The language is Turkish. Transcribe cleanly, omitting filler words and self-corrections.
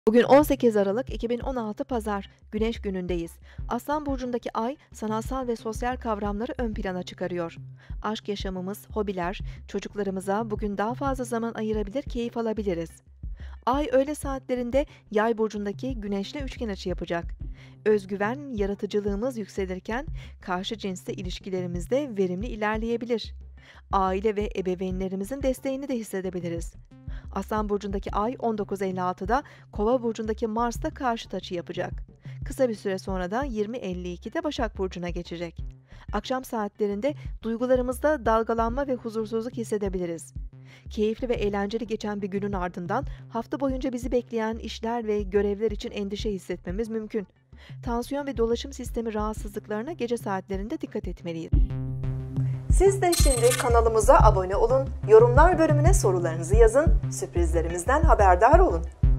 Bugün 18 Aralık 2016 Pazar, Güneş günündeyiz. Aslan burcundaki ay sanatsal ve sosyal kavramları ön plana çıkarıyor. Aşk yaşamımız, hobiler, çocuklarımıza bugün daha fazla zaman ayırabilir, keyif alabiliriz. Ay öğle saatlerinde Yay burcundaki Güneş'le üçgen açı yapacak. Özgüven, yaratıcılığımız yükselirken karşı cinsle ilişkilerimizde verimli ilerleyebilir. Aile ve ebeveynlerimizin desteğini de hissedebiliriz. Aslan burcundaki ay 19.56'da Kova burcundaki Mars'ta karşıt açı yapacak. Kısa bir süre sonra da 20.52'de Başak burcuna geçecek. Akşam saatlerinde duygularımızda dalgalanma ve huzursuzluk hissedebiliriz. Keyifli ve eğlenceli geçen bir günün ardından hafta boyunca bizi bekleyen işler ve görevler için endişe hissetmemiz mümkün. Tansiyon ve dolaşım sistemi rahatsızlıklarına gece saatlerinde dikkat etmeliyiz. Siz de şimdi kanalımıza abone olun, yorumlar bölümüne sorularınızı yazın, sürprizlerimizden haberdar olun.